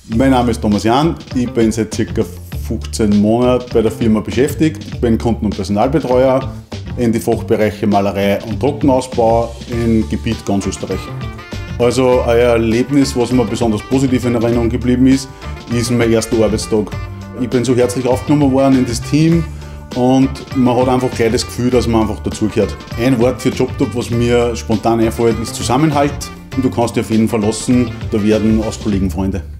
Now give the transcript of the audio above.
Mein Name ist Thomas Jahn, ich bin seit ca. 15 Monaten bei der Firma beschäftigt. Ich bin Kunden- und Personalbetreuer in die Fachbereiche Malerei und Trockenausbau im Gebiet ganz Österreich. Also ein Erlebnis, was mir besonders positiv in Erinnerung geblieben ist mein erster Arbeitstag. Ich bin so herzlich aufgenommen worden in das Team und man hat einfach gleich das Gefühl, dass man einfach dazugehört. Ein Wort für Jobtop, was mir spontan einfällt, ist Zusammenhalt. Und du kannst dich auf jeden Fall verlassen, da werden aus Kollegen Freunde.